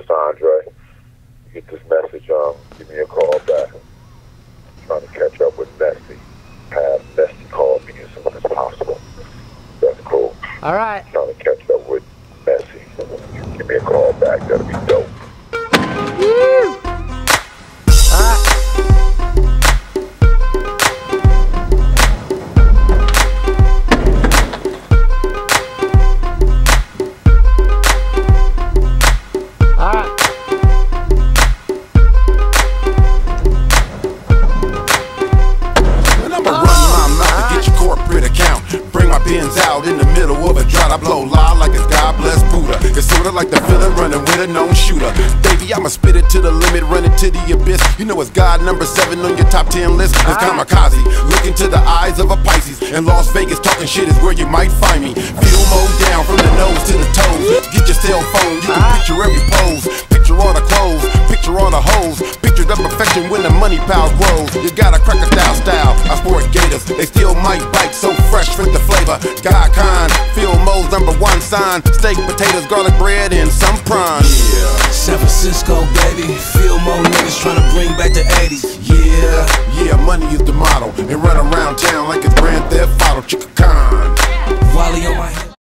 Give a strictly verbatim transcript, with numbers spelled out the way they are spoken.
Andre. You get this message, um, give me a call back. I'm trying to catch up with Nessie. Have Nessie call me as soon as possible. That's cool. All right. I'm trying to catch up with Nessie. Give me a call back. That'll be dope. Woo! All right. Out in the middle of a drought, I blow loud like it's God bless Buddha. It's sorta like the feeling running with a known shooter. Baby, I'ma spit it to the limit, running to the abyss. You know it's God number seven on your top ten list. It's kamikaze, look into the eyes of a Pisces. In Las Vegas, talking shit is where you might find me. Feel mode down from the nose to the toes. Get your cell phone, you can picture every pose. Picture all the clothes, picture all the hoes. Picture the perfection when the money pile grows. You got a cracker style style, I sport gators. They still might bite, so fresh, drink the flavor. God kind, Phil Mo's number one sign. Steak, potatoes, garlic bread, and some prawns. Yeah, San Francisco, baby. Phil Mo niggas tryna bring back the eighties. Yeah, yeah, money is the motto. And run around town like it's Grand Theft Auto. Chicka Khan. Wally on my head.